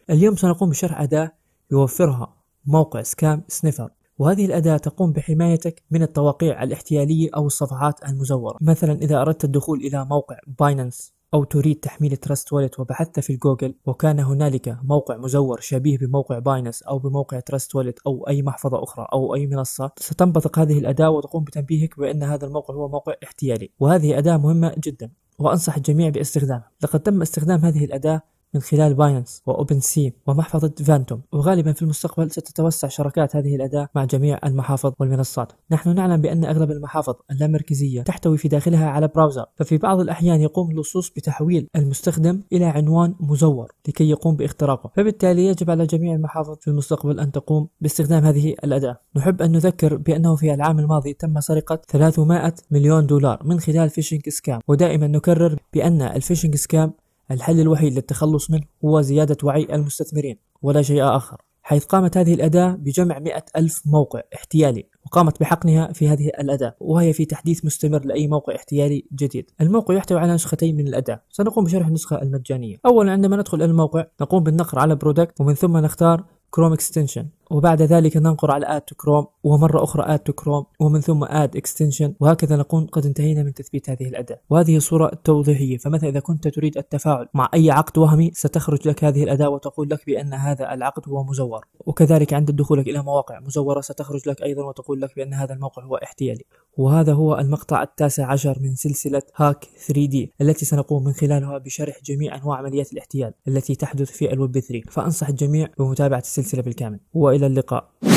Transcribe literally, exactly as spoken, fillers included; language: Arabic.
اليوم سنقوم بشرح أداة يوفرها موقع سكام سنيفر، وهذه الأداة تقوم بحمايتك من التوقيع الاحتيالية أو الصفحات المزورة. مثلا إذا أردت الدخول إلى موقع باينانس أو تريد تحميل تراست والت وبحثت في الجوجل وكان هنالك موقع مزور شبيه بموقع باينانس أو بموقع تراست والت أو أي محفظة أخرى أو أي منصة، ستنبثق هذه الأداة وتقوم بتنبيهك بأن هذا الموقع هو موقع احتيالي، وهذه أداة مهمة جدا وأنصح الجميع باستخدامها. لقد تم استخدام هذه الأداة من خلال باينانس وأوبن سي ومحفظة فانتوم، وغالبا في المستقبل ستتوسع شراكات هذه الأداة مع جميع المحافظ والمنصات. نحن نعلم بأن أغلب المحافظ اللامركزية تحتوي في داخلها على براوزر، ففي بعض الأحيان يقوم اللصوص بتحويل المستخدم إلى عنوان مزور لكي يقوم باختراقه، فبالتالي يجب على جميع المحافظ في المستقبل أن تقوم باستخدام هذه الأداة. نحب أن نذكر بأنه في العام الماضي تم سرقة ثلاثمائة مليون دولار من خلال فيشنج سكام، ودائما نكرر بأن الفيشنج سكام الحل الوحيد للتخلص منه هو زيادة وعي المستثمرين ولا شيء آخر، حيث قامت هذه الأداة بجمع مئة ألف موقع احتيالي وقامت بحقنها في هذه الأداة، وهي في تحديث مستمر لأي موقع احتيالي جديد. الموقع يحتوي على نسختين من الأداة، سنقوم بشرح النسخة المجانية. أولا عندما ندخل إلى الموقع نقوم بالنقر على برودكت ومن ثم نختار كروم اكستنشن، وبعد ذلك ننقر على اد تو كروم ومرة أخرى اد تو كروم ومن ثم اد اكستنشن، وهكذا نكون قد انتهينا من تثبيت هذه الأداة. وهذه الصورة التوضيحية، فمثلا إذا كنت تريد التفاعل مع أي عقد وهمي ستخرج لك هذه الأداة وتقول لك بأن هذا العقد هو مزور، وكذلك عند دخولك إلى مواقع مزورة ستخرج لك أيضا وتقول لك بأن هذا الموقع هو احتيالي. وهذا هو المقطع التاسع عشر من سلسلة هاك ثري دي التي سنقوم من خلالها بشرح جميع أنواع عمليات الاحتيال التي تحدث في الويب ثري، فأنصح الجميع بمتابعة السلسلة بالكامل، وإلى اللقاء.